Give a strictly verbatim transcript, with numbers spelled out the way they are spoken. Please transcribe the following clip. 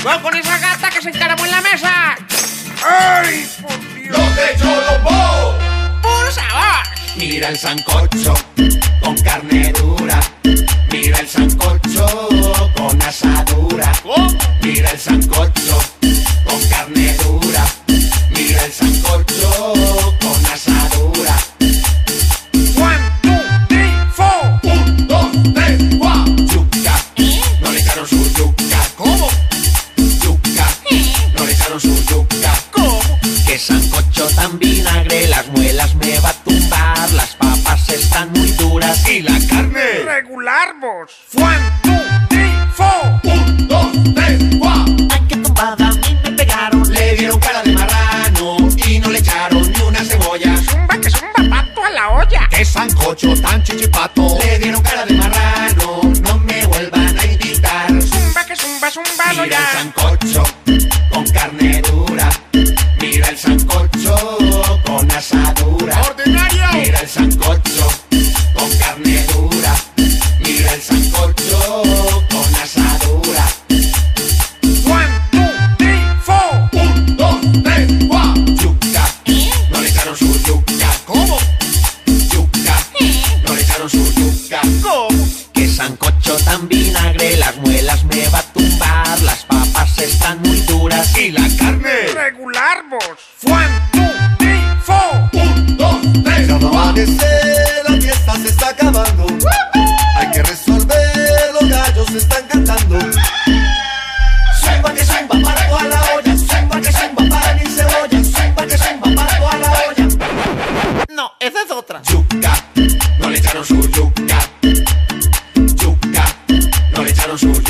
¡Cuidado con esa gata que se encaramó en la mesa! ¡Ay, por Dios! ¡Los de Cholopó! ¡Puro sabor! Mira el sancocho con carne dura. Mira el sancocho con asadura. ¿Cómo? Mira el sancocho con carne dura. Mira el sancocho con asadura. One, two, three, four. Un, dos, tres, cuatro. Yuca, no le echaron su yuca. ¿Cómo? Yuca, no le echaron su yuca. ¿Cómo? Que sancocho tan vinagre, las muelas me va a tumbar. Las papas están muy duras y la carne Regular, vos. One, two, three, four. un, dos, tres, cuatro. Ay, qué tumbada, a mí me pegaron. Le dieron cara de marrano y no le echaron ni una cebolla. Zumba, que zumba pato a la olla. ¡Qué sancocho tan chichipato! Le dieron cara de marrano, no me vuelvan a invitar. Zumba, que zumba, zumbado Mira el ya. sancocho con carne dura. Mira el sancocho con asadura. ¡Ordinario! Mira el sancocho con carne dura. Mira el sancocho con asadura. One, two, three, four. Un, dos, tres, cuatro. Yuca, no le echaron su yuca. ¿Cómo? Yuca, no le echaron su yuca. ¿Cómo? Que sancocho tan vinagre, las muelas me va a tumbar. Las papas están muy duras y la carne. Regular, vos. One, two, three, four. Un, dos, tres, Ya va a cuatro. amanecer, la fiesta se está acabando. Hay que resolver, los gallos están cantando. Zumba que zumba para toda la olla. Zumba que zumba para mi cebolla. Zumba que zumba para toda la olla. No, esa es otra. Yuca, no le echaron su yuca. Yuca, no le echaron su yuca.